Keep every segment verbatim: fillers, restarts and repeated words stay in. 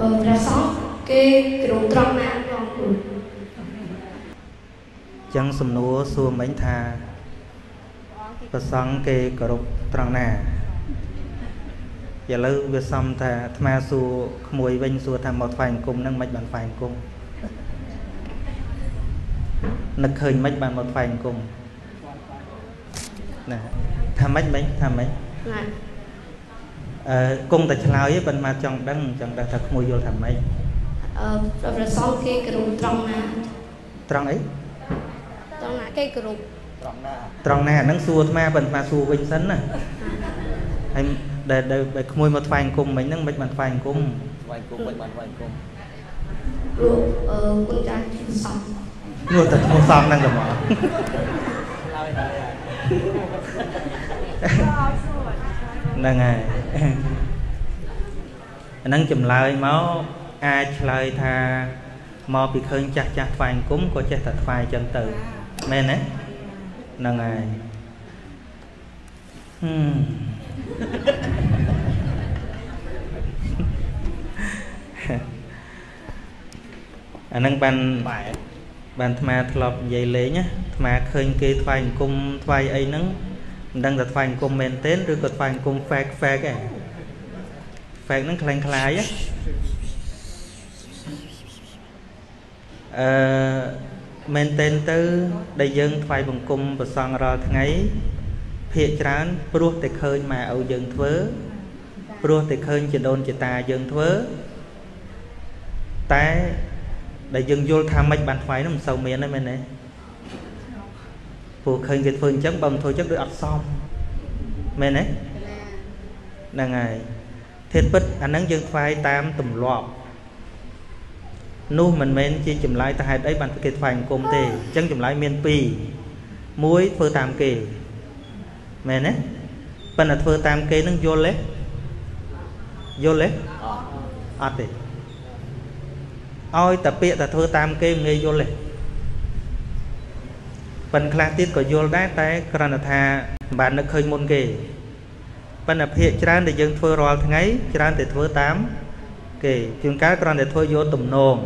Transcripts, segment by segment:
ra sót cái cái đồ tròn nè chẳng sum núa xua mấy tha và xong cái cờ rục tròn nè giờ lâu về xong thà tham xua mùi vinh xua tham một vài cung nâng mạch bàn vài cung nực hình mạch bàn một vài cung nè tham mấy mấy tham mấy cung tại lao với bên mà trong đăng trong đăng thật mùi vô tham mấy rồi xong cái cái đồ tròn nè tròn ấy tròn nè cái cái đồ tròn nè nâng xua tham bên mà xua vinh sấn nè hay để để để mùi một vài cung mấy nâng mạch bàn vài cung vài cung mạch bàn vài cung rồi con trai xong luôn thật không xong năng được mà năng ngày năng chùm lời máu ai lời tha mò bị khơi chặt chặt vàng cúng có chết thật phai chân từ men ấy năng ngày năng ban bạn tham lọp dây lễ nhé mà khơi kê thoại cung thoại ấy nắng đang là thoại cung men tên rồi có thoại cung phạt phạt cái phạt nó khlang khላይ á men tên tư đại dương thoại bằng cung và son rồi ngày phía trán pruh để khơi mà âu dương thớ pruh để khơi chỉ đôn chỉ ta dương thớ tại đại dương vô tham mạch bàn phái nó sầu miền đấy mình này phụ khơi cái phương chắc bằng thôi chắc được ắt xong mình đấy là ngày thiết bích anh nắng dương phái tam tùm lọp nu mình men chi chùm lại ta hai đấy bàn cái phái cùng tề chân chùm lại miền pi muối phơi tam kề mình đấy bên là phơi tam kề nó vô lết vô lết ắt đi ôi tập bịa ta thưa tam kê nghe vô lệ phần khá tiết có vô đá tay còn là thà bạn nó khơi môn kê phần là phía tràn để dân thưa rồi tháng ấy tràn để thưa tám kê chúng cá còn để thưa vô tùm nôn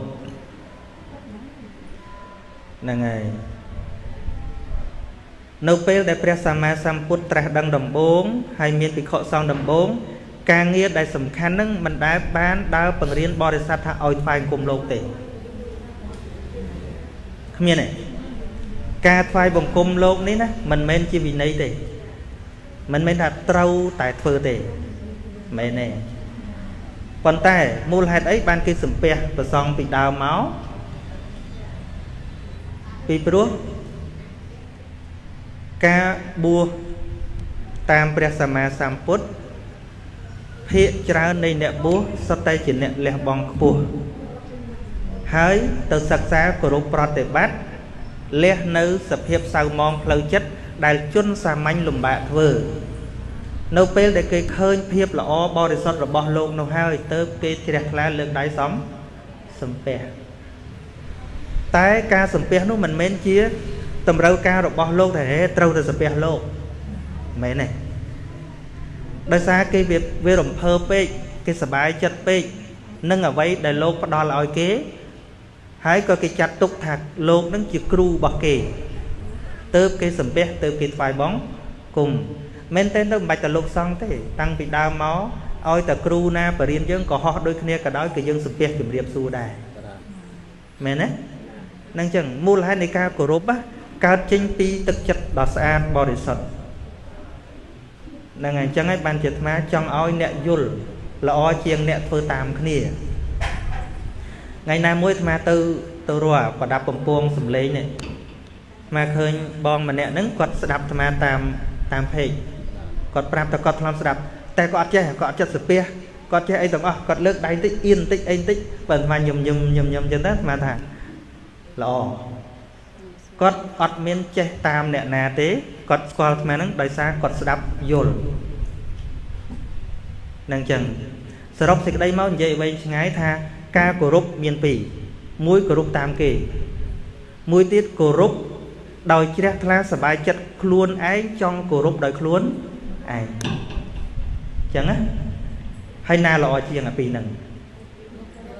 là ngày nâu phê để Phật Sama Samputra đăng đầm bốn hay miền bị khổ xong đầm bốn càng nghĩa đại sầm khăn nâng mình đã bán đào bằng riêng bò để sát thả oi phai cùng lô tệ không như này ca phai bằng cùng lô ní nè mình men chỉ vì này tệ mình men là trâu tại phơ tệ mẹ nè còn tay mua hạt ấy ban kia sầm pe và xong bị đào máu bị bướu ca bua tam Phật Sama Samput phía trao này nè bố sắp tay chỉ nè lẹ bong bùa hỡi từ sạch xa của rốt bọt để bắt lẹ nữ sập hiệp sau mong lâu chất đại chun xa manh lùm bạ vừa nâu bê để cây khơi hiệp là o bò để sọt rồi bò lộn nâu hai tớ cây thì đẹp lá lượng đáy sóng sầm pè tái ca sầm pè nó mình men chia tầm rau ca rồi bò lộn thể trâu từ sầm pè lộn mấy này đại xa cái việc về đồng phơ pe cái sờ bài chặt pe nâng ở vậy đại lô bắt đo là oi kế hãy coi cái chặt tục thạc lô nâng chữ kru bọc kề tớp cái sầm pe tớp cái vài bóng cùng men tên đâu bạch ta lô xong thế tăng bị đau máu oi ta kru na và riêng dân có họ đôi khi cả đói cái dân sầm pe kiểm điệp su đài men á nâng chừng mua hai này cao của rốp á cao chính pi thực chất đỏ xa body sọt là ngày chẳng ấy ban chết má trong oi nẹt dul là oi chiêng nẹt phơi tam khnia ngày nay mỗi mà từ từ rồi và đạp bồng buông sầm lấy này mà khơi bong mà nẹt nứng quật đạp mà tam tam phê quật pram ta quật làm đạpแต่ก็อาจจะก็อาจจะสเปียก็อาจจะไอ้ตรงอ่ะก็เลิกได้ติ๊กอินติ๊กเองติ๊กเปิดมาหยุ่มหยุ่มหยุ่มหยุ่มจนนั้นมาถ่ายหล่อก็อัดเมียนเจตามเนี่ยนาเต้ก็สกอลมานั้นโดยสารก็สดับโยลนั่งจังสรุปสิ่งใดมั่งใหญ่ไว้ง่ายท่ากากรุบเมียนปีมุ้ยกรุบตามเกมุ้ยติดกรุบโดยเชื่อทลาสบายจัดคล้วนไอ้จ้องกรุบโดยคล้วนไอ้จังá hay na lọ chiêng ở pì nằng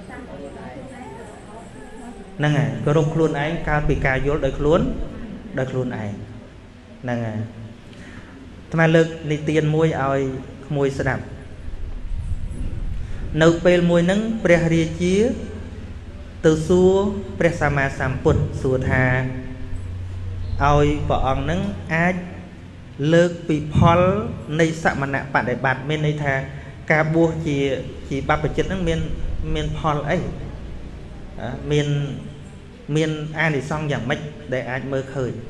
nâng à có rung khuôn ấy cao bị ca vô đời khuôn đời khuôn ấy nâng à mà lực đi tiền môi oi môi sẽ đạp nấu bê môi nâng pre ria chia từ xua pre sama samput xua thà oi bỏ ông nâng ai lực bị pholในสมณะปฏิบัติមានន័យថាការបួសជាជាបព្វជិតហ្នឹងមានមានផលអីមានមានអានិសង្សយ៉ាងម៉េចដែលអាចមើលឃើញ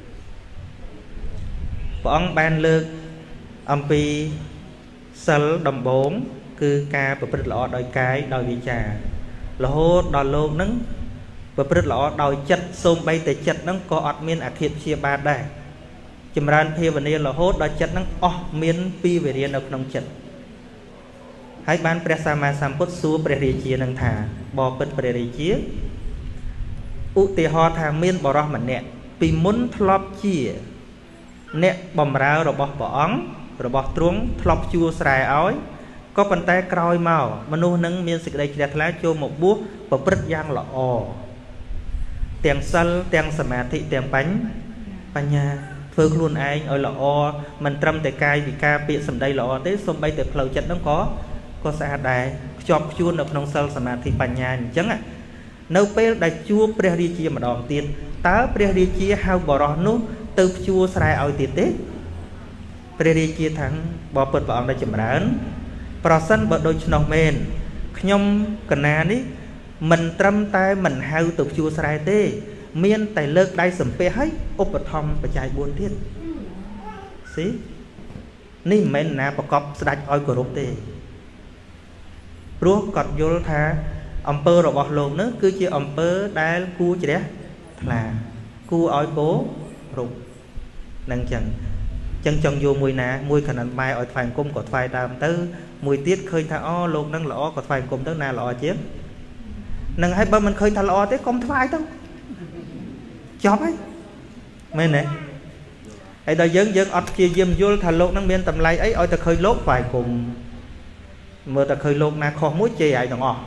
ព្រះអង្គបានលើកអំពីសិលដំបូងគឺការប្រព្រឹត្តល្អដោយកាយដោយវាចារហូតដល់លោកហ្នឹងប្រព្រឹត្តល្អដោយចិត្តសូម្បីតែចិត្តហ្នឹងក៏អត់មានអធិបជាបាទដែរចម្រើនភាវនារហូតដល់ចិត្តហ្នឹងអស់មានពីវិរិយនៅក្នុងចិត្តហើយបានព្រះសម្មាសម្ពុទ្ធសួរព្រះរាជានឹងថាបបិទ្ធព្រះរាជាឧទាហរណ៍ថាមានបរិសម្នាក់ពីមុនធ្លាប់ជាអ្នកបម្រើរបស់ព្រះអង្គរបស់ទ្រង់ធ្លាប់ជួស្រែឲ្យក៏ប៉ុន្តែក្រោយមកមនុស្សនឹងមានសេចក្តីជ្រះថ្លាចូលមកបួសប្រព្រឹត្តយ៉ាងល្អទាំងសិលទាំងសមាធិទាំងបញ្ញាធ្វើខ្លួនឯងឲ្យល្អមិនត្រឹមតែកាយវិការពាក្យសម្ដីល្អទេសូម្បីតែផ្លូវចិត្តហ្នឹងក៏ក៏ស្អាតដែរខ្ជាប់ខ្ជួននៅក្នុងសិលសមាធិបញ្ញាអញ្ចឹងនៅពេលដែលជួបព្រះរាជាម្ដងទៀតតើព្រះរាជាហៅបរោះនោះទៅជួស្រែឲ្យទៀតទេព្រះរាជាថាបបិទ្ធព្រះអង្គដែលចម្រើនប្រសិនបើដូច្នោះមែនខ្ញុំកណានេះមិនត្រឹមតែមិនហៅទៅជួស្រែទេមានតែលើកដៃសំពះឲ្យឧបត្ថម្ភបច្ច័យបួនទៀតស៊ីនេះមិនមែនណាប្រកបស្ដេចឲ្យគោរពទេព្រោះគាត់យល់ថាអំពើរបស់លោកនោះគឺជាអំពើដែលគួរជ្រះថ្លាគួរឲ្យគោរពនឹងចឹងចឹងចង់យកមួយណាមួយខណៈម៉ែឲ្យថ្វាយអង្គមក៏ថ្វាយតាមទៅមួយទៀតឃើញថាអូលោកនឹងល្អក៏ថ្វាយអង្គមទៅណាល្អជាងនឹងហើយបើមិនឃើញថាល្អទេកុំថ្វាយទៅចប់ហើយមែនទេហើយដល់យើងយើងអត់ព្យាយាមយល់ថាលោកនឹងមានតម្លៃអីឲ្យតែឃើញលោកថ្វាយអង្គមមើលតែឃើញលោកណាខុសមួយជេរឲ្យទាំងអស់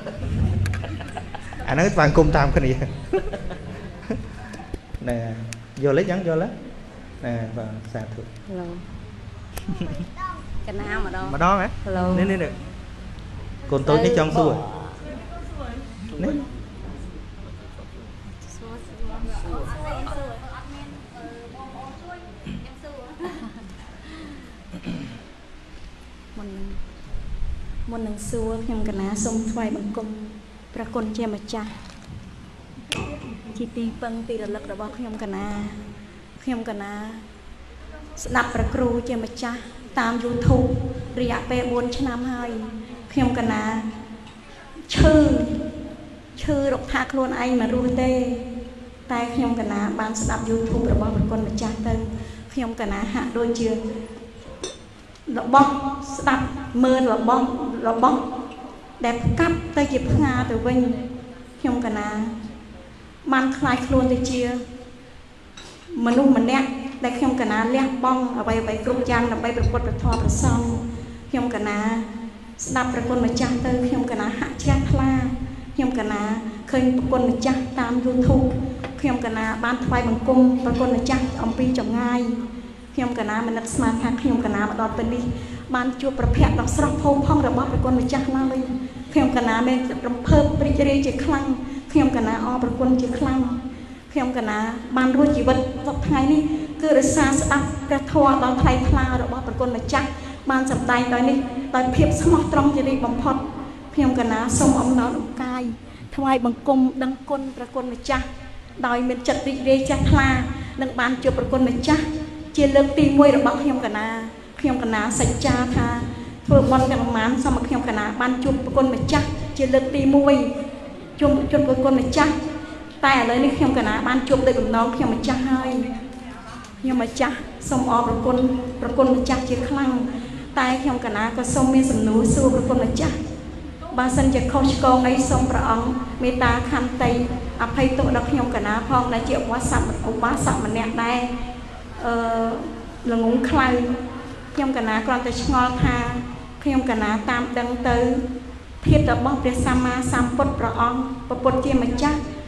អាហ្នឹងថ្វាយអង្គមតាមគ្នាណែយល់ទេចឹងយល់ទេណែបាទសាធុឡូកណាម្ដងម្ដងហ៎នេះនេះនេះកូនតូចនេះចង់សួរនេះមុនមុននឹងសួរខ្ញុំកណាសូមថ្វាយបង្គំព្រះគុណជាម្ចាស់ជាទីពឹងទីរលឹករបស់ខ្ញុំកណាខ្ញុំកណាស្ដាប់ព្រះគ្រូជាម្ចាស់តាម YouTube រយៈពេលបួនឆ្នាំហើយខ្ញុំកណាឈឺឈឺរកថាខ្លួនឯងមិនរស់ទេតែខ្ញុំកណាបានស្ដាប់ YouTube របស់ព្រះគុណម្ចាស់ទៅខ្ញុំកណាហាក់ដូចជារបស់ស្ដាប់មើលរបស់របស់ដែលផ្កាប់ទៅជាផ្ងាទៅវិញខ្ញុំកណាបានខ្លាចខ្លួនទៅជាមនុស្សម្នាក់ដែលខ្ញុំកណាលះបង់អ្វីអ្វីគ្រប់យ៉ាងដើម្បីប្រពុតប្រធមប្រសងខ្ញុំកណាស្ដាប់ព្រះគុណម្ចាស់ទៅខ្ញុំកណាហាក់ជ្រះថ្លាខ្ញុំកណាឃើញព្រះគុណម្ចាស់តាម YouTube ខ្ញុំកណាបានថ្វាយបង្គំព្រះគុណម្ចាស់អំពីចម្ងាយខ្ញុំកណាមិននឹកស្មានថាខ្ញុំកណាមកដល់ពេលនេះបានជួបប្រភពដ៏ស្រស់ផូរផង់របស់ព្រះគុណម្ចាស់ឡើយខ្ញុំកណាមានរំភើបព្រីករាយជាខ្លាំងខ្ញុំកណាអរព្រះគុណជាខ្លាំងខ្ញុំកណាបានរស់ជីវិតសប្តាហ៍ថ្ងៃនេះគឺរសារស្ដាប់ព្រះធម៌ដ៏ថ្លៃថ្លារបស់ព្រះគុណម្ចាស់បានសម្ដែងដោយនេះដោយភាពស្មោះត្រង់ជារីកបំផុតខ្ញុំកណាសូមអំណរលោកកាយថ្វាយបង្គំដឹងគុណព្រះគុណម្ចាស់ដោយមានចិត្តរីករាយជ្រះថ្លានឹងបានជួបព្រះគុណម្ចាស់ជាលើកទីមួយរបស់ខ្ញុំកណាខ្ញុំកណាសច្ចាថាធ្វើបុណ្យទាំងប៉ុន្មានសូមឲ្យខ្ញុំកណាបានជួបព្រះគុណម្ចាស់ជាលើកទីមួយជួបជួបព្រះគុណម្ចាស់តែឥឡូវនេះខ្ញុំកណាបានជួបដោយបំណងខ្ញុំម្ចាស់ហើយខ្ញុំម្ចាស់សូមអរព្រះគុណព្រះគុណម្ចាស់ជាខ្លាំងតែខ្ញុំកណាក៏សូមមានសំណួរសួរព្រះគុណម្ចាស់បើសិនជាខុសឆ្គងអីសូមព្រះអង្គមេត្តាខន្តីអភ័យទោសដល់ខ្ញុំកណាផងដែលជាឧបាសកឧបាសកម្នាក់ដែរអឺល្ងងខ្លៅខ្ញុំកណាគ្រាន់តែឆ្ងល់ថាខ្ញុំកណាតាមដឹងទៅភាពរបស់ព្រះសម្មាសម្ពុទ្ធព្រះអង្គព្រះពុទ្ធជាម្ចាស់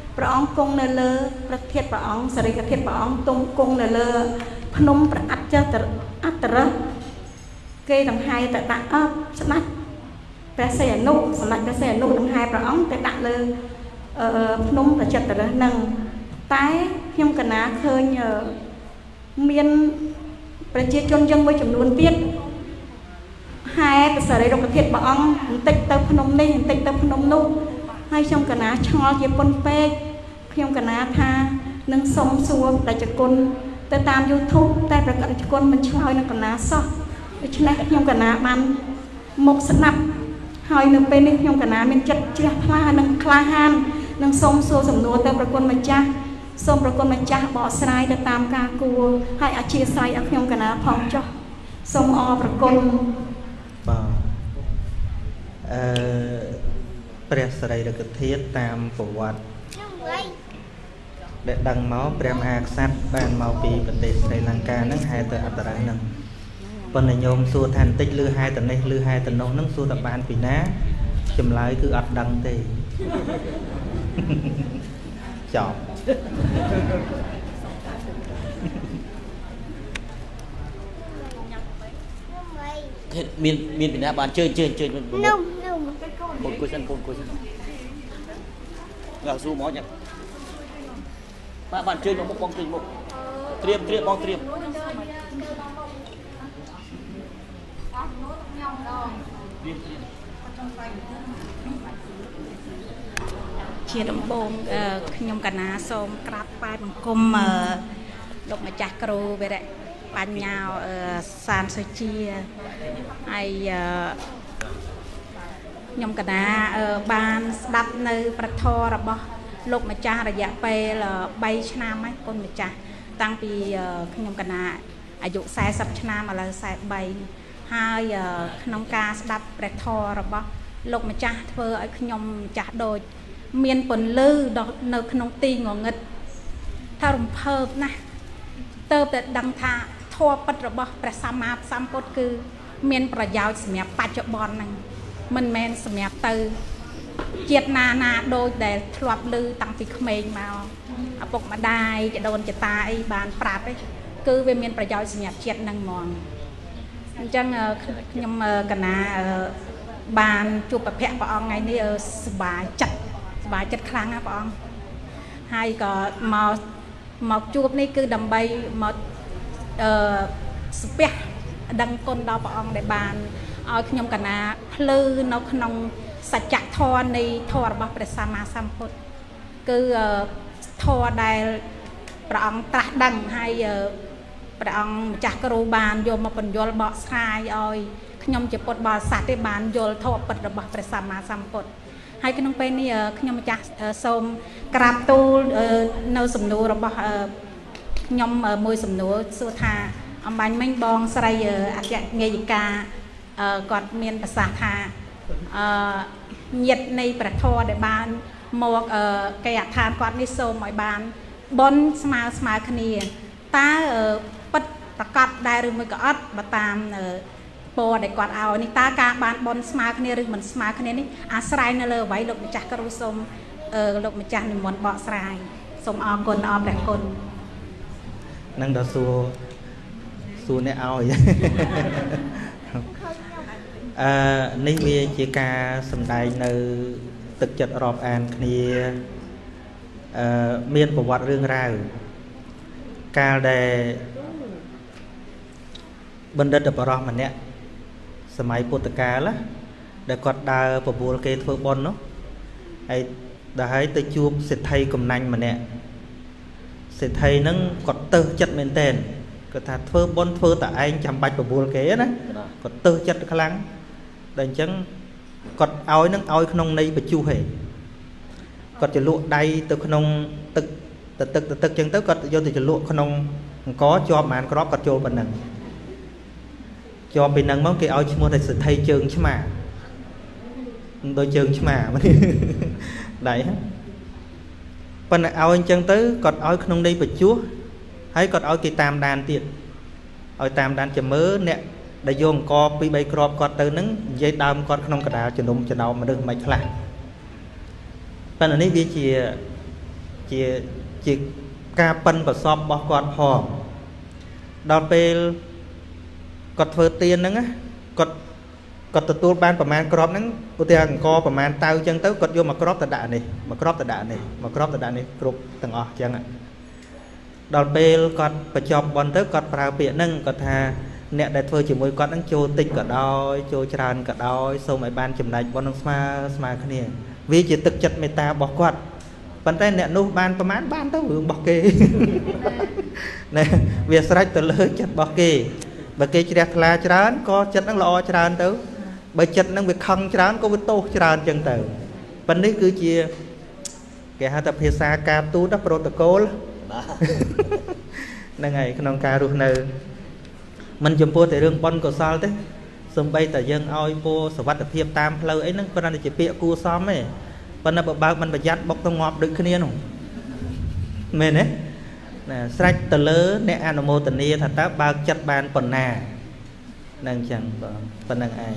ព្រះអង្គគង់នៅលើប្រធានព្រះអង្គសរិកធាតុព្រះអង្គទុំគង់នៅលើភ្នំព្រះអច្ចតអត្តរៈគេដង្ហែទៅដាក់អបស្ដេចព្រះសីហនុសម្ដេចព្រះសីហនុដង្ហែព្រះអង្គទៅដាក់លើភ្នំព្រះអច្ចតរៈនឹងតែខ្ញុំកណាឃើញមានប្រជាជនយើងមួយចំនួនទៀតហែទៅសរីរុក្ខធាតុព្រះអង្គបន្តិចទៅភ្នំនេះបន្តិចទៅភ្នំនោះហើយខ្ញុំកណាឆ្ងល់ជាពុនពេកខ្ញុំកណាថានឹងសុំសួរតេជគុណទៅតាម YouTube តែប្រកាសតេជគុណមិនឆ្លើយនឹងកណាសោះដូច្នេះខ្ញុំកណាបានមកស្ដាប់ហើយនៅពេលនេះខ្ញុំកណាមានចិត្តជ្រះថ្លានិងក្លាហាននឹងសុំសួរសំណួរទៅប្រគុណម្ចាស់សូមប្រគុណម្ចាស់បកស្រាយទៅតាមការគួរហើយអធិស្ឋានឲ្យខ្ញុំកណាផងចុះសូមអរប្រគុណបាទអឺព្រះសរីរិកធាតុតាមប្រវត្តិដែលដឹងមកព្រះមហាក្សត្របានមកពីប្រទេសស្រីលង្កាហ្នឹងហែទៅអត្តរៈហ្នឹងប៉ុន្តែញោមសួរថាបន្តិចលឺហែទៅនេះលឺហែទៅនោះហ្នឹងសួរតបានពីណាចម្លើយគឺអត់ដឹងទេចប់មានមានពីណាបានជើញជើញជើញនោះនោះកូនគួយសិនកូនគួយសិនដល់សួរមកចឹងបាទបានជើញមកមុខបងជើញមុខត្រៀមត្រៀមបងត្រៀមជាដំបូងខ្ញុំកណាសូមក្រាបថ្វាយបង្គំលោកម្ចាស់គ្រូវរៈបញ្ញោសានសុជាហើយខ្ញុំកណាបានស្ដាប់នៅប្រធររបស់លោកម្ចាស់រយៈពេលបីឆ្នាំហើយកូនម្ចាស់តាំងពីខ្ញុំកណាអាយុសែសិបឆ្នាំឥឡូវសែបីហើយក្នុងការស្ដាប់ព្រះធម៌របស់លោកម្ចាស់ធ្វើឲ្យខ្ញុំម្ចាស់ដូចមានពន្លឺនៅក្នុងទីងងឹតថារំភើបណាស់ទៅតែដឹងថាធម៌ពិតរបស់ព្រះសម្មាសម្ពុទ្ធគឺមានប្រយោជន៍សម្រាប់បច្ចុប្បន្នហ្នឹងមិនមែនសម្រាប់ទៅជាតិណាណាដូចដែលធ្លាប់ឮតាំងពីក្មេងមកឪពុកម្ដាយចដូនចតាអីបានប្រាប់ឯងគឺវាមានប្រយោជន៍សម្រាប់ជាតិហ្នឹងហ្មងអញ្ចឹងខ្ញុំកណាបានជួបប្រភពព្រះអង្គថ្ងៃនេះសប្បាយចិត្តសប្បាយចិត្តខ្លាំងណាស់ព្រះអង្គហើយក៏មកមកជួបនេះគឺដើម្បីមកអឺស្ពះដឹងគុណដល់ព្រះអង្គដែលបានឲ្យខ្ញុំកណាភ្លឺនៅក្នុងសច្ចធម៌នៃធម៌របស់ព្រះសម្មាសម្ពុទ្ធគឺធម៌ដែលព្រះអង្គត្រាស់ដឹងហើយព្រះអង្គម្ចាស់គ្រូបានយកមកបញ្យល់បកស្រាយឲ្យខ្ញុំជាពុទ្ធបរិស័ទទេបានយល់ធម៌ពិតរបស់ព្រះសម្មាសម្ពុទ្ធហើយក្នុងពេលនេះខ្ញុំម្ចាស់សូមក្រាបទូលនៅសំណួររបស់ខ្ញុំមួយសំណួរសួរថាអំបញ្ញមិញបងស្រីអគ្គនាយិកាគាត់មានប្រសាសន៍ថាញាតិនៃព្រះធម៌ដែលបានមកគេអដ្ឋានគាត់នេះសូមឲ្យបានបនស្មើស្មើគ្នាតើពិតប្រកបដែរឬមួយក៏អត់បើតាមពរដែលគាត់ឲ្យនេះតើការបានបនស្មើគ្នាឬមិនស្មើគ្នានេះអាស្រ័យនៅលើអ្វីលោកម្ចាស់គ្រូសូមលោកម្ចាស់និមន្តបកស្រាយសូមអរគុណអរព្រះគុណនឹងដល់សួរសួរអ្នកឲ្យអឺនេះវាជាការសម្ដែងនៅទឹកចិត្តរាប់អានគ្នាអឺមានប្រវត្តិរឿងរ៉ាវកាលដែលបណ្ឌិតបរោះម្នាក់សម័យពុទ្ធកាលដែលគាត់ដើរប្រមូលគេធ្វើបុណ្យនោះហើយដល់ហើយទៅជួបសេដ្ឋីកំណាញ់ម្នាក់សេដ្ឋីហ្នឹងគាត់ទៅចិត្តមែនតើគាត់ថាធ្វើបុណ្យធ្វើតែឯងចាំបាច់ប្រមូលគេណាគាត់ទៅចិត្តខ្លាំងដល់អញ្ចឹងគាត់ឲ្យនឹងឲ្យក្នុងន័យបញ្ជុះហេគាត់ចលក់ដៃទៅក្នុងទឹកទៅទឹកទៅទឹកអញ្ចឹងទៅគាត់យកទៅចលក់ក្នុងអង្គជាប់ប្រហែលគ្រាប់គាត់ចូលប៉ុណ្ណឹងជាប់ពីហ្នឹងមកគេឲ្យឈ្មោះតែសិទ្ធិជើងឆ្មាដូចជើងឆ្មាដៃហ្នឹងប៉ុន្តែឲ្យអញ្ចឹងទៅគាត់ឲ្យក្នុងន័យបញ្ជុះហើយគាត់ឲ្យគេតាមដានទៀតឲ្យតាមដានចាំមើលអ្នកដែលយកអង្គពីរបីគ្រាប់គាត់ទៅហ្នឹងនិយាយដើមគាត់ក្នុងកណ្ដាលជំនុំចំណោមមនុស្សមិនខ្លះប៉ុន្តែនេះវាជាជាជាការប៉ិនប្រសពរបស់គាត់ផងដល់ពេលគាត់ធ្វើទៀនហ្នឹងគាត់គាត់ទទួលបានប្រមាណក្របហ្នឹងឧទាហរណ៍អង្គប្រមាណតៅអញ្ចឹងទៅគាត់យកមកក្របទៅដាក់នេះមកក្របទៅដាក់នេះមកក្របទៅដាក់នេះគ្រប់ទាំងអស់អញ្ចឹងដល់ពេលគាត់បញ្ចប់បន់ទៅគាត់ប្រើពាក្យហ្នឹងគាត់ថាអ្នកដែលធ្វើជាមួយគាត់ហ្នឹងចូលតិចក៏ដោយចូលច្រើនក៏ដោយសូមឲ្យបានចំណែកបន់នឹងស្មើស្មើគ្នាវាជាទឹកចិត្តមេត្តារបស់គាត់ប៉ុន្តែអ្នកនោះបានប្រមាណបានទៅរឿងរបស់គេណែវាស្រេចទៅលើចិត្តរបស់គេបើគេជ្រះថ្លាច្រើនក៏ចិត្តហ្នឹងល្អច្រើនទៅបើចិត្តហ្នឹងវាខឹងច្រើនក៏វាទោសច្រើនអញ្ចឹងទៅប៉ុន្តែនេះគឺជាគេហៅថាភាសាការទូតប្រូតូកូលហ្នឹងហើយក្នុងការរស់នៅមិនចំពោះតែរឿងបុណ្យកុសលទេសំបីតែយើងឲ្យពរសុវត្ថិភាពតាមផ្លូវអីហ្នឹងគ្រាន់តែជាពាក្យគួរសមទេប៉ុន្តែបើបើកមិនប្រយ័ត្នបុកទៅងាប់ដូចគ្នានោះមែនទេណាស្រេចទៅលើអ្នកអនុមោទនាថាតើបើកចិត្តបានប៉ុណ្ណានឹងអញ្ចឹងបងប៉ុណ្្នឹងឯង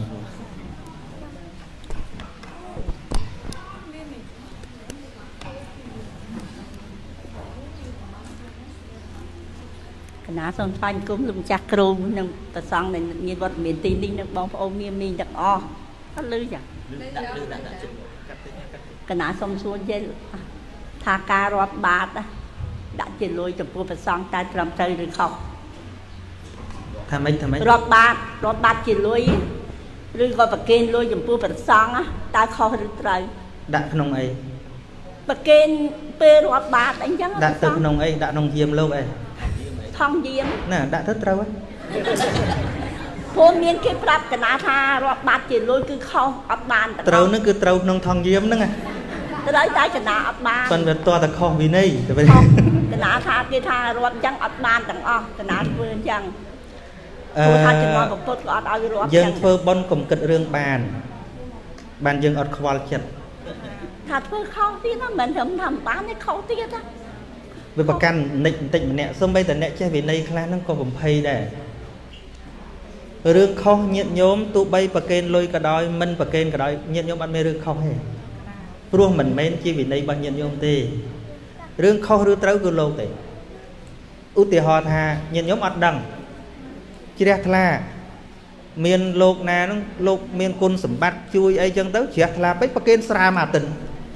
កណាសូមថ្លែងគុំលោកម្ចាស់គ្រូនិងប្រសង់ដែលមានវត្តមានទីនេះនិងបងប្អូនមានមីងទាំងអស់អត់លឺចាដាក់លឺដាក់ដាក់កណាសូមសួរនិយាយថាការរាប់បាតដាក់ជាលុយចំពោះប្រសង់តើត្រឹមត្រូវឬខុសថាម៉េចថាម៉េចរាប់បាតរាប់បាតជាលុយឬក៏ប្រគេនលុយចំពោះប្រសង់តើខុសឬត្រូវដាក់ក្នុងអីប្រគេនពេលរាប់បាតអីចឹងដាក់ទៅក្នុងអីដាក់ក្នុងយាមលោកអីថងយាមណាដាក់ទៅត្រូវហ៎ព្រោះមានគេប្រាប់កណាថារាប់បាតជាលុយគឺខុសអត់បានត្រូវនឹងគឺត្រូវក្នុងថងយាមហ្នឹងត្រូវតែកណាអត់បានប៉ុន្តែតើតែខុសវិន័យទៅវិញកណាថាគេថារាប់អញ្ចឹងអត់បានទាំងអស់កណាធ្វើអញ្ចឹងព្រោះថាចំណងពុទ្ធក៏អត់ឲ្យរាប់យើងធ្វើបុណ្យកុំគិតរឿងបានបានយើងអត់ខ្វល់ចិត្តថាធ្វើខុសទៀតណាមិនត្រឹមថាបានទេខុសទៀតណាវាប្រកាន់និចបន្តិចម្នាក់សូម្បីតែអ្នកចេះវិន័យខ្លះហ្នឹងក៏បំភ័យដែររឿងខុសញាតិញោមទោះបីប្រគេនលុយក៏ដោយមិនប្រគេនក៏ដោយញាតិញោមអត់មានរឿងខុសទេព្រោះមិនមែនជាវិន័យរបស់ញាតិញោមទេរឿងខុសឬត្រូវគឺលោកទេឧទាហរណ៍ថាញាតិញោមអត់ដឹងជ្រះថ្លាមានលោកណាហ្នឹងលោកមានគុណសម្បត្តិជួយអីចឹងទៅជ្រះថ្លាពេកប្រគេនស្រាមួយអាទិត្យ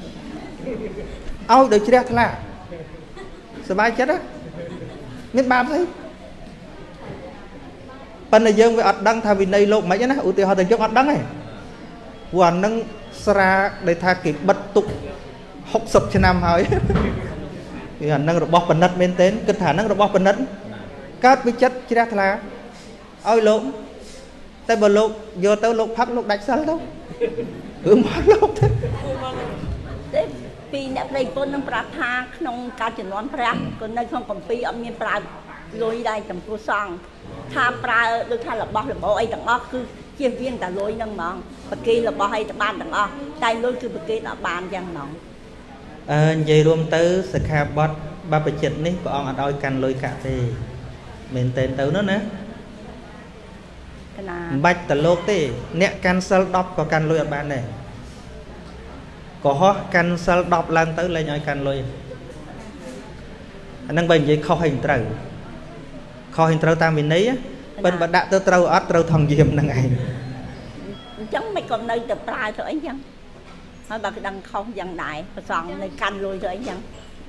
ឲ្យដោយជ្រះថ្លាសบายចិត្តណាមានបាបស្អីប៉ុន្តែយើងវាអត់ដឹងថាវិន័យលោកមិនណាឧទាហរណ៍តែយើងអត់ដឹងទេព្រោះអានឹងស្រាដែលថាគេបិទទុកហុកសិបឆ្នាំហើយវាអានឹងរបស់បណ្ឌិតមែនទែនគិតថាអានឹងរបស់បណ្ឌិតកើតវិចិត្តជ្រះថ្លាឲ្យលោកតែបើលោកយកទៅលោកផឹកលោកដាច់សិលទៅរឿងមកលោកទៅទេពីអ្នកប្រិយពុននឹងប្រាប់ថាក្នុងការចំនួនព្រះក៏នៅក្នុងគម្ពីរអត់មានប្រើលុយដែរចំពោះសង្ឃថាប្រើដូចថារបស់របរអីទាំងអស់គឺជៀសវាងតែលុយហ្នឹងហ្មងប្រគេនរបស់អីទៅបានទាំងអស់តែលុយគឺប្រគេនអត់បានចឹងហ្មងអឺនិយាយរួមទៅសិក្ខាបទបព្វជិតនេះព្រះអង្គអត់ឲ្យកាន់លុយកាក់ទេមែនតើទៅនោះណាកណាមិនបាច់តលោកទេអ្នកកាន់សិលដប់ក៏កាន់លុយអត់បានដែរកុហកកាន់សិលដប់ឡើងទៅលែងឲ្យកាន់លុយអាហ្នឹងបើនិយាយខុសឲ្យត្រូវខុសឲ្យត្រូវតាមវិន័យប៉ិនបើដាក់ទៅត្រូវអត់ត្រូវថងយាមហ្នឹងឯងអញ្ចឹងមិនក៏នៅតែប្រើទៅអីចឹងហើយបើគេដឹងខុសយ៉ាងដែរប្រសងនៅកាន់លុយទៅអីចឹង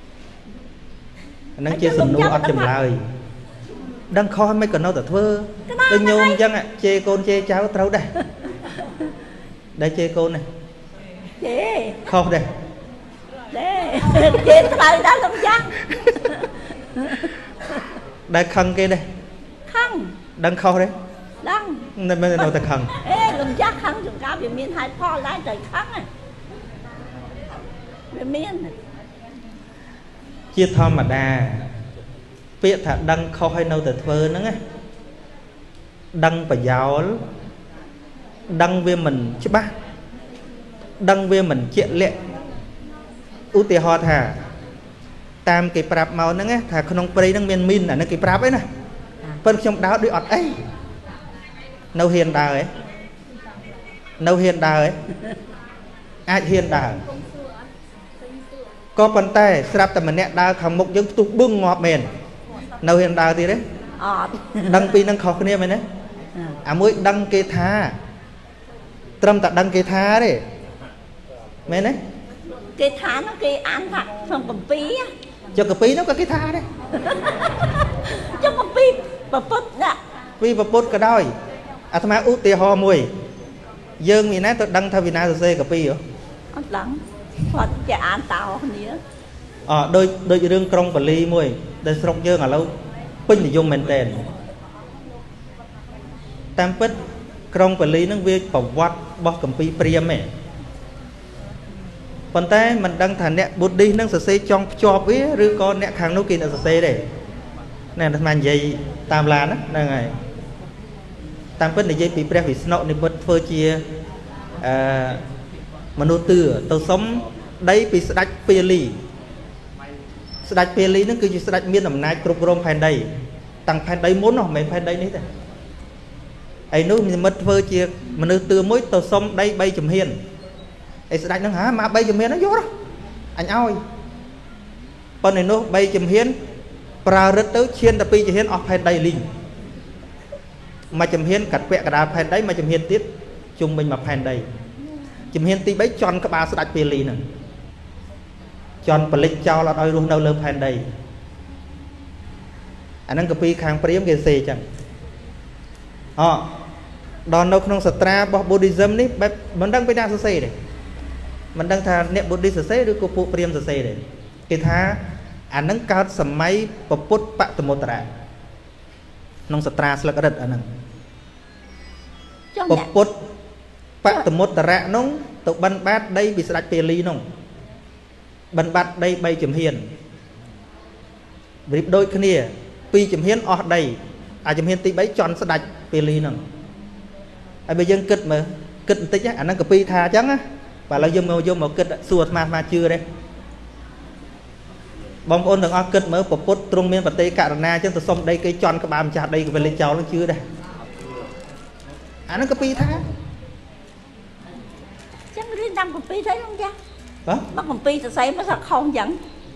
អាហ្នឹងជាសំណួរអត់ចម្លើយដឹងខុសមិនក៏នៅតែធ្វើដូចញោមអញ្ចឹងជេរកូនជេរចៅត្រូវដែរដែរជេរកូននេះជេរខុសដែរដែរជេរត្រូវដែរលោកចាស់ដែរខឹងគេដែរខឹងដឹងខុសទេដឹងនៅមិននៅតែខឹងអេលោកចាស់ខឹងចង្ការវាមានហេតុផលដែរត្រូវខឹងវាមានជាធម្មតាពាក្យថាដឹងខុសឲ្យនៅតែធ្វើហ្នឹងណាដឹងប្រយោលដឹងវាមិនច្បាស់ដឹងវាមិនជាក់លាក់ឧទាហរណ៍ថាតាមគេប្រាប់មកហ្នឹងថាក្នុងព្រៃហ្នឹងមានមីនអាហ្នឹងគេប្រាប់ឯណាប៉ុន្តែខ្ញុំដើរដូចអត់អីនៅហ៊ានដើរឯងនៅហ៊ានដើរឯងអាចហ៊ានដើរ có bàn tay sạp tầm nè đào khẳng mục dân tụt bưng ngọt mền nào hiện đào thì đấy đăng pi nâng khó khăn em đấy à mỗi đăng kê tha trâm tạ đăng kê tha đấy mẹ đấy kê tha nó kê ăn thật không cầm pi á cho cái pi nó có kê tha đấy cho cầm pi bà bút nè pi bà bút cái đôi à thằng má út tìa ho mùi dương vì nãy tôi đăng thay vì nãy tôi xê cái pi hả ăn đắng Phật chả ăn tàu nhớ ờ đôi đôi rương krong và ly mùi đây sông dương ở lâu pin thì dùng mền đèn tam pít krong và ly nó viết bảo vót bó cầm pi priam mẹ còn tay mình đăng thả nẹ bút đi nâng sờ xê trong cho với rư con nẹ kháng nấu kia sờ xê để nè là màn dây tam lan á đây này tam pít này dây bị pre bị snow này bớt phơi chia mà nô tư tôi sống đấy bị sạch pê ly sạch pê ly nó cứ như sạch miên nằm nái cục rôm phèn đây tăng phèn đây muốn không mấy phèn đây đấy thôi ấy nó mất phơi chia mà nô tư mỗi tôi sống đây bay chùm hiền ấy sạch nó hả mà bay chùm hiền nó vô đó anh ơi con này nó bay chùm hiền pra rất tới chiên tập pi chùm hiền off phèn đây linh mà chùm hiền cắt vẹn cả đá phèn đấy mà chùm hiền tiết chung mình mà phèn đây chùm hiền tí bấy tròn các bà sẽ đặt pê ly nè tròn và lịch cho là đôi luôn đâu lơ phèn đây anh đang copy kháng priếm cái xe chẳng họ đòn đâu không stra bỏ Buddhism ní mình đang phải đa sơ xe này mình đang thà niệm Buddhism sơ xe được cô priếm sơ xe này cái thà anh đang cao sầm máy và put bạc từ một trà nông stra sẽ là cái đợt anh đang put bạc từ một trà nông tụ ban bát đây bị sạch pê ly nông ban bát đây bay chùm hiền vì đôi cái này pi chùm hiền ở đây à chùm hiền tí bấy tròn sạch pê ly nông ai bây giờ kịch mà kịch tích á anh đang copy tha chắn á và là dùng màu dùng màu kịch suốt mà mà chưa đây bóng ôn đừng ở kịch mới phục bút trung miên và tây cả na chứ tôi xong đây cái tròn các bạn chặt đây về lên cháu nó chưa đây anh đang copy tha chắc riêng đăng copy thấy không cha đó bắt copy thì xây mới sao không dẫn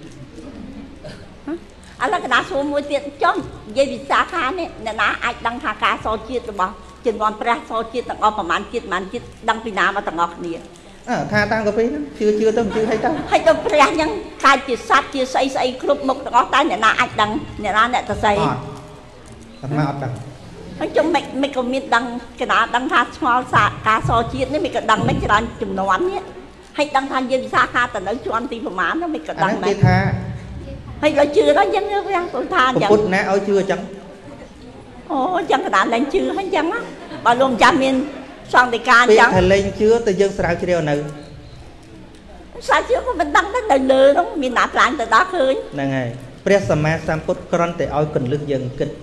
anh là cái đá số mua tiền cho dây bị xa khá này là ná ai đăng thà cá so chia từ bao trên con pra so chia tặng ngọc mà chia mà chia đăng pin nào mà tặng ngọc nè à tha tăng copy đó chưa chưa tôi chưa thấy tao hay tôi pra nhưng ta chia sát chia xây xây club một tặng ngọc ta nhà na ai đăng nhà na nè ta xây mà ở đằng nói chung mình mình còn biết đăng cái đó đăng thà so sa cá so chia nên mình còn đăng mấy cái đó chùm nón nhé hay đăng thà dây xa khá tặng ở cho anh tìm phẩm án nó mình còn đăng này hay là chưa đó dân nữa với tôi tha chẳng phút nè ơi chưa chẳng ồ chẳng cái đàn lên chưa hay chẳng á bà luôn cha miên sang để can chẳng thầy lên chưa từ dân sao chưa nữa sao chưa có mình đăng đến đời lừa đúng miền nạp lại từ đó khơi nè ngày Presama Samput Kron để oi cần lực dân kịch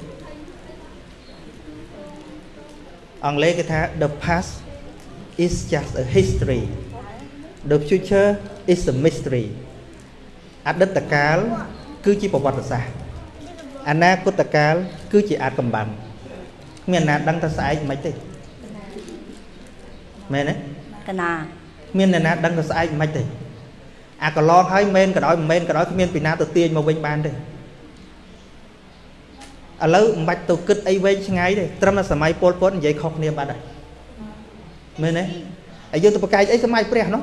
ông lấy cái thà the past is just a history the future is a mysteryอดีตកាលគឺជាប្រវត្តិសាស្ត្រអនាគតកាលគឺជាអាថ៌កំបាំងគ្មានណាដឹងថាស្អែកមិនទេមែនទេកណាគ្មានអ្នកណាដឹងថាស្អែកមិនទេអាកន្លងហើយមែនក៏ដោយមិនមែនក៏ដោយគ្មានពីណាទៅទាញមកវិញបានទេឥឡូវមិនបាច់ទៅគិតអីវែងឆ្ងាយទេត្រឹមតែសម័យពលពតនិយាយខុសគ្នាបាត់ហើយមែនទេហើយយើងទៅប្រកែកអីសម័យព្រះនោះ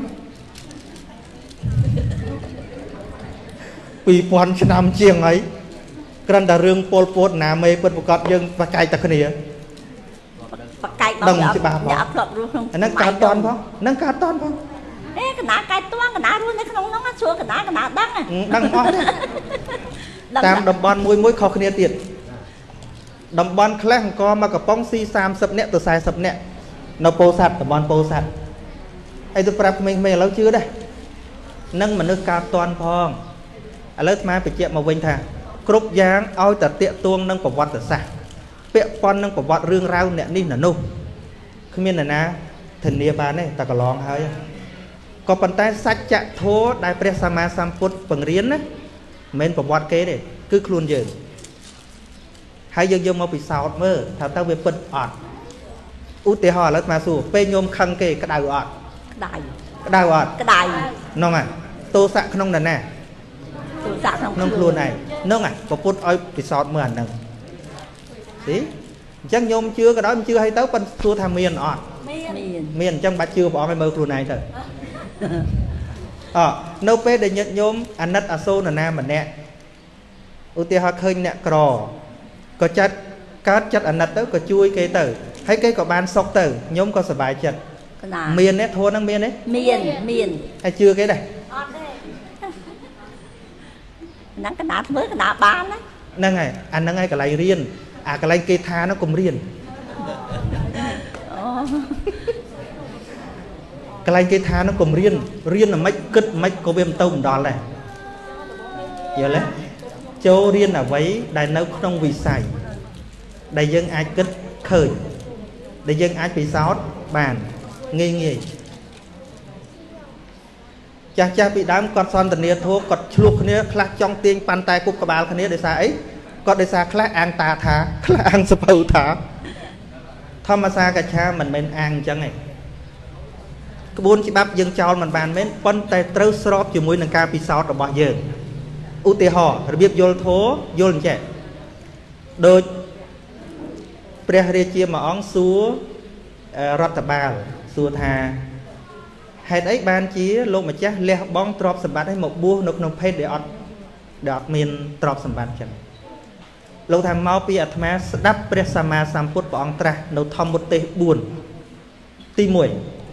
ពីពាន់ឆ្នាំជាងហើយគ្រាន់តែរឿងពលពតណាមេពិតប្រកបយើងប្រកែកតែគ្នាប្រកែកដល់យ៉ាប់ធ្លាប់រស់ក្នុងហ្នឹងកើតតន់ផងហ្នឹងកើតតន់ផងអេកណាកែតន់កណារស់នៅក្នុងហ្នឹងសួរកណាកណាដឹងដឹងអស់តាមតំបន់មួយមួយខុសគ្នាទៀតតំបន់ខ្លះអង្គមកកំប៉ុងស៊ីសាមសិបនាក់ទៅសែសិបនាក់នៅពោធិ៍សាត់តំបន់ពោធិ៍សាត់អីទៅប្រាប់ក្មេងៗឥឡូវជឿដែរនឹងមនុស្សកើតតន់ផងឥឡូវស្មាបញ្ជាក់មកវិញថាគ្រប់យ៉ាងឲ្យតែតាក់ទងនឹងប្រវត្តិសាស្ត្រពាក់ព័ន្ធនឹងប្រវត្តិរឿងរ៉ាវអ្នកនេះអ្នកនោះគ្មានអ្នកណាធានាបានទេតែកន្លងហើយក៏ប៉ុន្តែសច្ចធម៌ដែលព្រះសម្មាសម្ពុទ្ធបង្រៀនណាមិនមែនប្រវត្តិគេទេគឺខ្លួនយើងហើយយើងយកមកពិសោធន៍មើលថាតើវាពិតអត់ឧទាហរណ៍ឥឡូវស្មាសួរពេលញោមខឹងគេក្តៅអត់ក្តៅក្តៅអត់ក្តៅហ្នឹងហើយទោសៈក្នុងនរណា nông luôn này nông à có phút ơi bị sọt mưa nè tí chẳng nhôm chưa cái đó chưa hay tới phân xua tham miền ọ miền chẳng bà chưa bỏ cái mơ luôn này thôi ờ nấu pe để nhận nhôm anh nát à xô là nam mà nè ưu tiên họ khơi nè cò có chặt cát chặt anh nát tới có chui cây tử hay cây có ban sọc tử nhôm có sờ bài chặt miền đấy thua năng miền đấy miền miền hay chưa cái này nắng cái nát mới cái nát bán đấy năng này anh năng ngay cái này riêng à cái này cây tha nó cũng riêng cái này cây tha nó cũng riêng riêng là mấy cứt mấy có viêm tông đó này giờ lấy châu riêng là váy đại nấu trong vì xài đại dân ai cứt khởi đại dân ai bị sót bàn nghi nghi cha cha bị đám con son tình yêu thua còn chuộc kia khla trong tiên pan tay cục cà bào kia để xa ấy còn để xa khla ăn tà thả khla ăn sập hậu thả thăm mà xa cả cha mình men ăn chẳng này cái bốn chị bắp dân cho mình bàn men con tay trâu srop chỉ mũi nâng ca bị sót ở bao giờ ưu tiên họ biết vô thố vô làm trẻ đôi pre chia mà óng xúa rót tập bào xua thà hay đấy ban chia lô mà chắc leo bong trọp sầm bát hay một bua nộp nộp phê để ọt để ọt miền trọp sầm bát chẳng lô tham mau pi ắt ma đắp presama samput bong tra nô thom một tê buồn ti mùi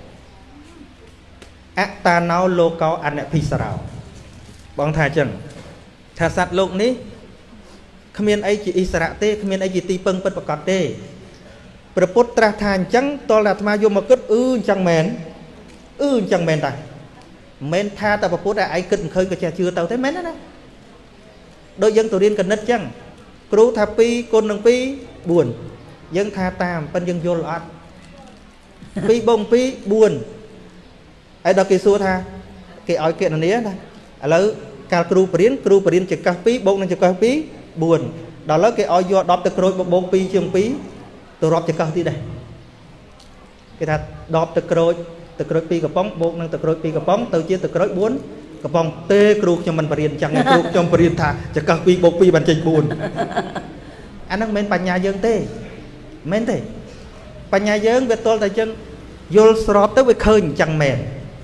ác ta nao lô cao ăn nè phi sào bong thà chẳng thà sát lục ní khăm miền ấy chỉ Israel tê khăm miền ấy chỉ ti pưng pưng bạc têประพุทธทานจังตอลาธมาโยมกึศอื้อจังแมนอื้อจังแมนตายแมนท่าแต่ประพุทธไอ้กึศเคยก็จะเชื่อเต่าthếแมนนั่นนะโดยยังตัวเรียนกันนัดจังครูทับปีคนหนึ่งปีบุญยังท่าตามเป็นยังโยลอัดปีบงปีบุญไอ้ดอกกีสัวท่าเกี่ยอ้อยเกี่ยนนี้นะแล้วการครูปริญครูปริญจะกัปีบงนั่นจะกัปีบุญดอกแล้วเกี่ยอ้อยโยดอกตะโกรยบงปีเชียงปีตัวรอบจะเข้าที่ใดcái thật đọp từ cối từ cối pi cái bóng bột năng từ cối pi cái bóng từ chia từ cối bốn cái bóng tê cột cho mình bền chẳng ngay cột cho bền thàจะเข้าpi bột pi bàn chỉnh buồn anh đang menปัญญา dương tê men tê ปัญญา dương về tôi là chân vô srop tới với khơi chẳng mền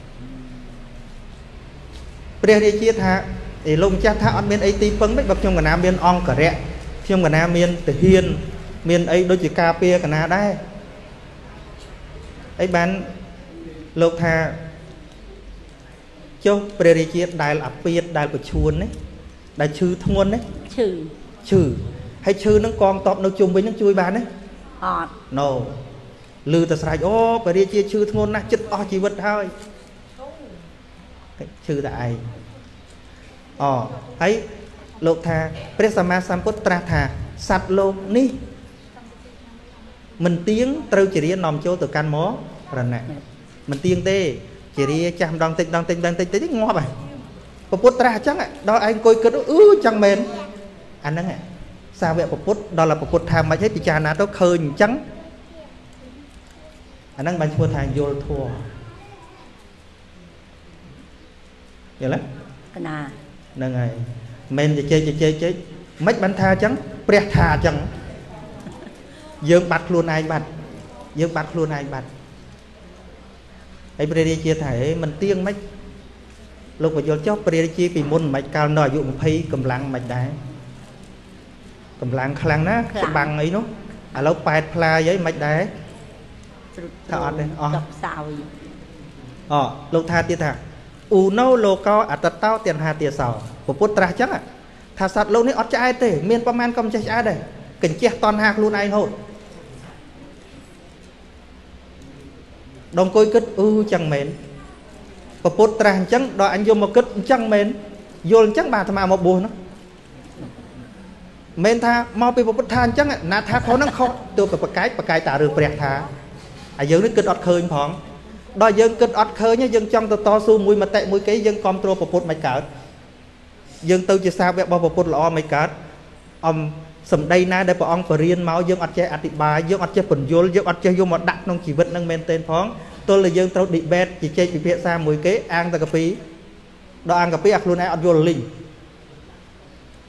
bây giờ chia thà thì lông cha thà ăn miên ấy ti phấn mấy bậc trong cái nam miên on cả rẹ trong cái nam miên từ hiên miền ấy đôi chỉ cà phê cả na đây ấy bán lộc thà cho bề chiết đài là piết đài của chuồn đấy đài chư thôn đấy chư chư hay chư nó con tọp nó chung với nó chui bán đấy ọt no lư ta sai ô bề chiết chư thôn na chết o chỉ vật thôi chư đại ờ ấy lộc thà presama samputra thà sạch lộc ní mình tiếng trâu chỉ riêng nằm chỗ từ can mó rồi nè mình tiếng tê chỉ riêng chăm đong tinh đong tinh đong tinh tinh ngó bài có phút ra chắc ạ đó anh coi cứ ứ chẳng mền anh nói nè sao vậy một phút đó là một phút tham mà thấy bị cha nó nó khơi trắng anh đang bàn mua thang vô thua vậy lắm nà nè ngày men thì chơi chơi chơi chơi mấy bánh tha trắng pre thà trắng dương bạch luôn ai bạch dương bạch luôn ai bạch ấy bây giờ chia thể mình tiên mấy lúc mà vô chót bây giờ chia vì môn mạch cao nổi dụng phi cầm lăng mạch đá cầm lăng khăn á bằng ấy nó à lâu bạch pla với mạch đá thọ đây ờ lúc tha tiết thà u nô lô cao à tật tao tiền hà tiền sào của bút tra chắc à thà sạt lâu này ót trái tê miền pa man công trái đây cảnh che toàn hạt luôn ai hốt đồng coi kết ư chẳng mến và bột tràng chẳng đòi anh vô một kết chẳng mến vô chẳng bà thầm một buồn nó mến tha mau bị bột than chẳng nà tha khó năng khó tôi phải bật cái bật cái tả được bẹt thả à dương nó kết ọt khơi phóng đòi dương kết ọt khơi nhá dương trong tôi to su mùi mà tệ mùi cái dương control của bột mạch cart dương tôi chỉ sao vẹt bao bột lọ mạch cart ông sầm đây na để bọn ông phải riêng máu dương ọt chơi ạt đi bài dương ọt chơi phần vô dương ọt chơi vô một đặt trong chỉ vật năng men tên phóng tôi là dương tao đi bed chỉ chơi chỉ việc xa mùi kế ăn ta cà phê đó ăn cà phê ăn luôn ai ọt vô linh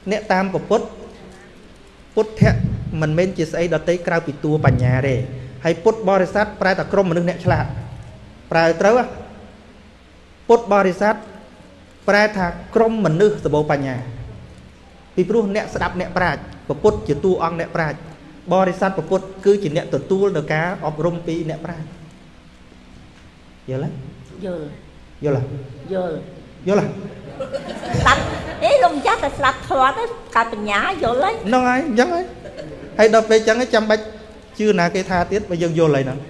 អ្នកតាមពុទ្ធពុទ្ធៈមិនមែនជាស្អីដតេក្រៅពីតួបញ្ញាទេហើយពុទ្ធបរិស័ទប្រែតែក្រុមមនុស្សអ្នកឆ្លាតប្រើត្រូវពុទ្ធបរិស័ទប្រែថាក្រុមមនុស្សសម្បូរបញ្ញាពីព្រោះអ្នកស្ដាប់អ្នកប្រាជ្ញពុទ្ធជាតួអង្គអ្នកប្រាជ្ញបរិស័ទពុទ្ធគឺជាអ្នកទទួលនៅការអប់រំពីអ្នកប្រាជ្ញយល់ទេយល់យល់យល់យល់ស្ដាប់អេលោកម្ចាស់តែស្ដាប់ធម៌ទៅការបញ្ញាយល់ហើយហ្នឹងហើយអញ្ចឹងហើយហើយដល់ពេលអញ្ចឹងចាំបាច់ជឿណាគេថាទៀតបើយើងយល់ហើយហ្នឹង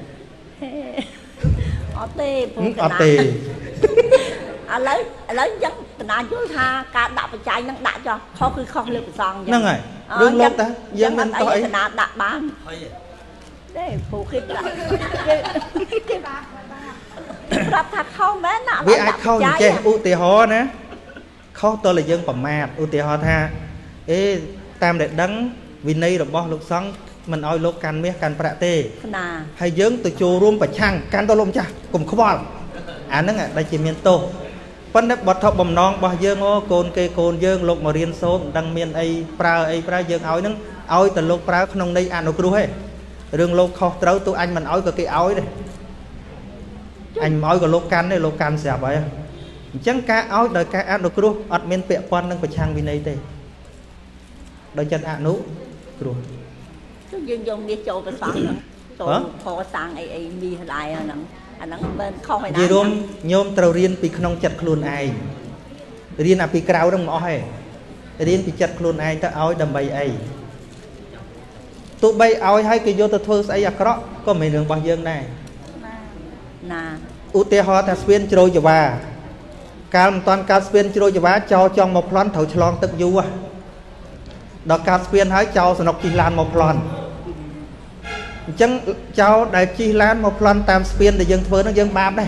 អត់ទេពុកអត់ទេឥឡូវឥឡូវយ៉ាងកណាយល់ថាការដាក់បច្ច័យនឹងដាក់ចោះខុសគឺខុសលើប្រសងហ្នឹងហើយរឿងលោកតាយើងមិនតោះអីកណាដាក់បានទេពូគេដាក់គេប្រាប់ថាខុសមែនណាវាអាចខុសចេះឧទាហរណ៍ណាខុសតើលើយើងប្រមាថឧទាហរណ៍ថាអេតាមដែលដឹងវិន័យរបស់លោកសង្ឃមិនឲ្យលោកកាន់មាសកាន់ប្រាក់ទេណាហើយយើងទៅចូលរួមប្រឆាំងកាន់ទៅលោកម្ចាស់កុំខ្វល់អាហ្នឹងដែលជាមានទោសប៉ុន្តែបទបំណងរបស់យើងអូកូនគេកូនយើងលោកមករៀនសូត្រមិនដឹងមានអីប្រើអីប្រើយើងឲ្យហ្នឹងឲ្យតែលោកប្រើក្នុងន័យអនុគ្រោះឯងរឿងលោកខុសត្រូវទូអញមិនឲ្យក៏គេឲ្យដែរអញមិនឲ្យក៏លោកកាន់ទេលោកកាន់ស្រាប់ហើយអញ្ចឹងការឲ្យដោយការអនុគ្រោះអត់មានពាក់ព័ន្ធនឹងប្រឆាំងវិន័យទេដោយចិត្តអនុគ្រោះយើងយកមាសចូលប្រសងហ្នឹងចូលខសាងអីអីមាសដែរហ្នឹងអាហ្នឹងមិនខុសឯណានិយាយរួមញោមត្រូវរៀនពីក្នុងចិត្តខ្លួនឯងរៀនអាពីក្រៅហ្នឹងមិនអស់ទេរៀនពីចិត្តខ្លួនឯងទៅឲ្យដើម្បីអីទោះបីឲ្យឲ្យគេយកទៅធ្វើស្អីអាក្រក់ក៏មិនរឿងរបស់យើងដែរណាឧទាហរណ៍ថាស្ពានជ្រោយចវាកាលមិនតាន់កើតស្ពានជ្រោយចវាចោលចង់មកប្លន់ត្រូវឆ្លងទឹកយូរដល់កើតស្ពានហើយចោលសនុកជិះឡានមកប្លន់អញ្ចឹងចោលដែលជិះឡានមកប្លន់តាមស្ពានដែលយើងធ្វើនោះយើងបាបដែរ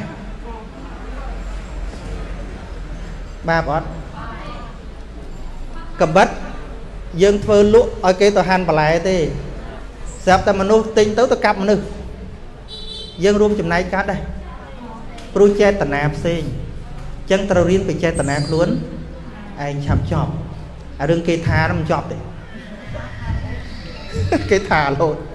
បាបអត់កបិតយើងធ្វើលក់ឲ្យគេទៅហាន់បន្លែទេស្រាប់តែមនុស្សទិញទៅទៅកាប់មនុស្សយើងរួមចំណែកកាត់ដែរព្រោះចេតនាផ្សេងអញ្ចឹងត្រូវរៀនពីចេតនាខ្លួនឯងឆាប់ចប់អារឿងគេថាមិនចប់ទេគេថាលោត